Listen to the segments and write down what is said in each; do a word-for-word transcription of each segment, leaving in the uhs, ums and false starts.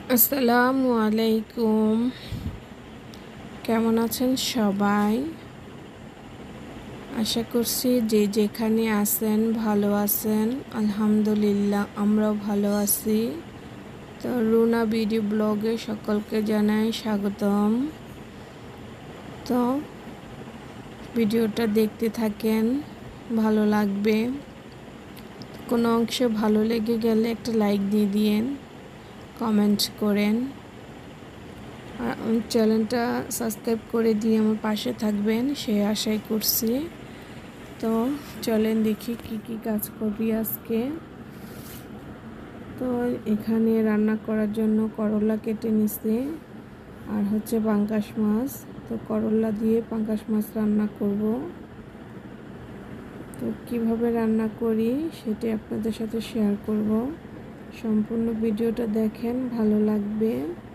আসসালামু আলাইকুম। কেমন আছেন সবাই? আশা করছি যে যেখানে আছেন ভালো আছেন। আলহামদুলিল্লাহ আমরাও ভালো আছি। তো রুনা ভিডিও ব্লগে সকলকে জানাই স্বাগতম। তো ভিডিওটা দেখতে থাকেন, ভালো লাগবে। কোনো অংশ ভালো লেগে গেলে একটা লাইক দিয়ে দিয়েন, কমেন্ট করেন, আর চ্যানেলটা সাবস্ক্রাইব করে দিয়ে আমার পাশে থাকবেন সে আশাই করছি। তো চলেন দেখি কি কি কাজ করবি আজকে। তো এখানে রান্না করার জন্য করলা কেটে নিছি, আর হচ্ছে পাঙ্গাস মাছ। তো করলা দিয়ে পাঙ্গাস মাছ রান্না করব। তো কিভাবে রান্না করি সেটা আপনাদের সাথে শেয়ার করব। সম্পূর্ণ ভিডিওটা দেখেন, ভালো লাগবে।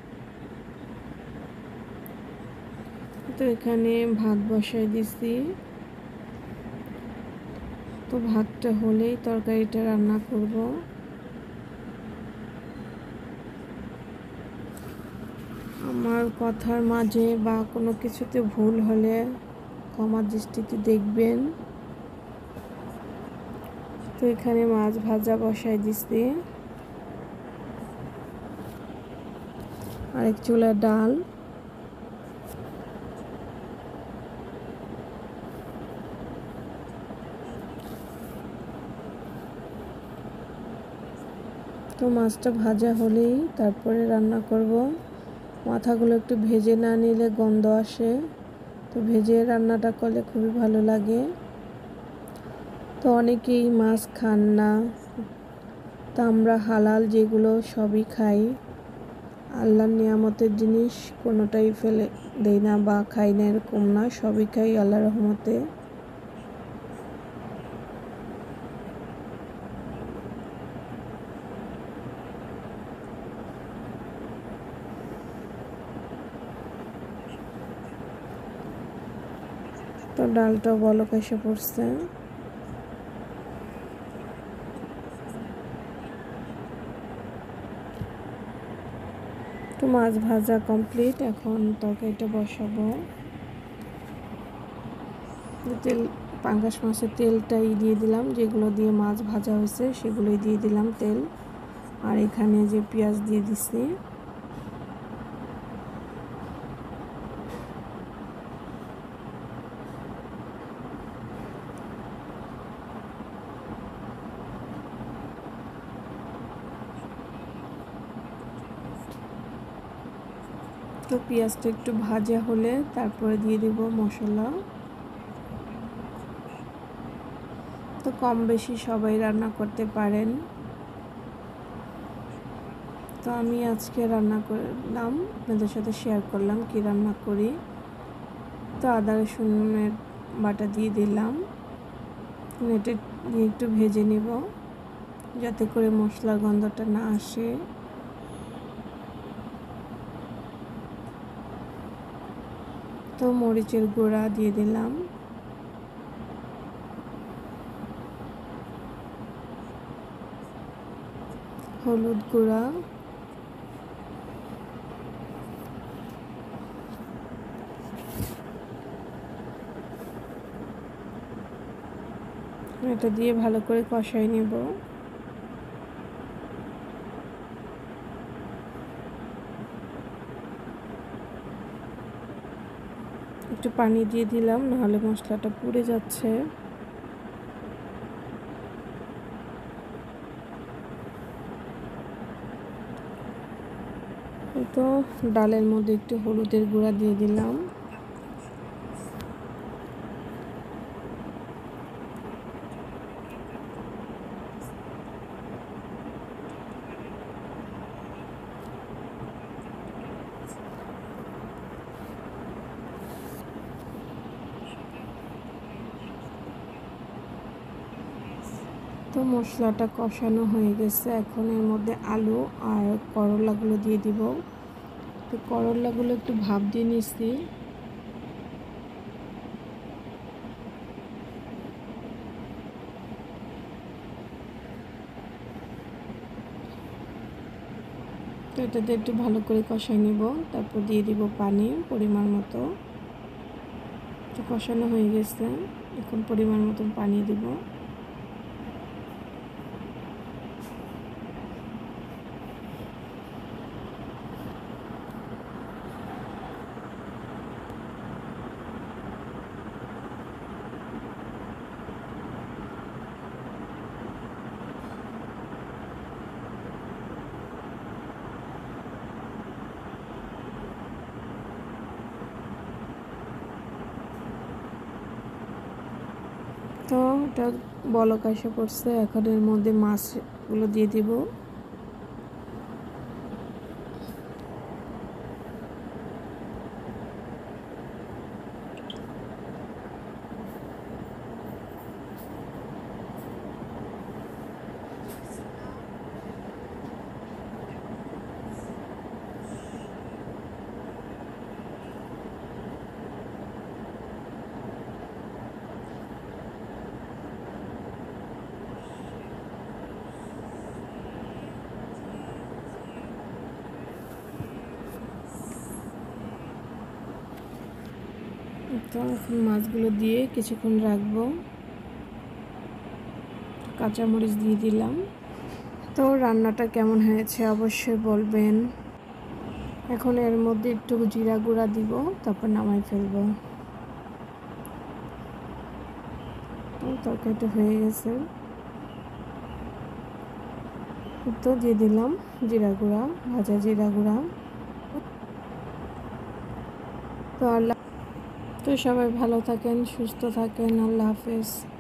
তো এখানে ভাত বসাই দিছি। তো ভাতটা হলেই তরকারিটা রান্না করব। আমার কথার মাঝে বা কোনো কিছুতে ভুল হলে ক্ষমা দৃষ্টিতে দেখবেন। তো এখানে মাছ ভাজা বসাই দিছি, আরেক চুলা ডাল। তো মাছটা ভাজা হলেই তারপরে রান্না করব। মাথাগুলো একটু ভেজে না নিলে গন্ধ আসে, তো ভেজে রান্নাটা করলে খুবই ভালো লাগে। তো অনেকেই মাছ খান না, তা আমরা হালাল যেগুলো সবই খাই। আল্লাহর নিয়ামতের জিনিস কোনোটাই ফেলে দেই না বা খাই না এরকম না, সবই খাই আল্লাহর রহমতে। তো ডালটা বলক এসে পড়ছে। তো মাছ ভাজা কমপ্লিট, এখন তরকারিটা বসাবো। তেল পাঙ্গাস মাছের তেলটাই দিয়ে দিলাম, যেগুলো দিয়ে মাছ ভাজা হয়েছে সেগুলোই দিয়ে দিলাম তেল। আর এখানে যে পেঁয়াজ দিয়ে দিছি। তো পেঁয়াজটা একটু ভাজা হলে তারপরে দিয়ে দেব মশলা। তো কম বেশি সবাই রান্না করতে পারেন। তো আমি আজকে রান্না করলাম, আপনাদের সাথে শেয়ার করলাম কি রান্না করি। তো আদা রসুনের বাটা দিয়ে দিলাম, নেটে দিয়ে একটু ভেজে নেব যাতে করে মশলার গন্ধটা না আসে। তো মরিচের গুঁড়া দিয়ে দিলাম, হলুদ গুঁড়া, এটা দিয়ে ভালো করে কষাই নেব। একটু পানি দিয়ে দিলাম, নাহলে মশলাটা পুড়ে যাচ্ছে। তো ডালের মধ্যে একটু হলুদের গুঁড়া দিয়ে দিলাম। তো মশলাটা কষানো হয়ে গেছে, এখন এর মধ্যে আলু আর করলাগুলো দিয়ে দিব। তো করলাগুলো একটু ভাপ দিয়ে নিচ্ছি। তো এটাতে একটু ভালো করে কষাই নিব, তারপর দিয়ে দিব পানি পরিমাণ মতো। তো কষানো হয়ে গেছে, এখন পরিমাণ মতন পানি দিব। তো এটা বলক এসে পড়ছে, এখন এর মধ্যে মাছগুলো দিয়ে দিব। তো এখন মাছগুলো দিয়ে কিছুক্ষণ রাখবো। কাঁচামরিচ দিয়ে দিলাম। তো রান্নাটা কেমন হয়েছে অবশ্যই বলবেন। এখন এর মধ্যে একটু জিরা গুঁড়া দিব, তারপর নামাই ফেলবো। তো তরকারিটা হয়ে গেছে, তো দিয়ে দিলাম জিরা গুঁড়া, ভাজা জিরা গুঁড়া। তো আল্লাহ তো সবাই ভালো থাকেন, সুস্থ থাকেন। আল্লাহ হাফেজ।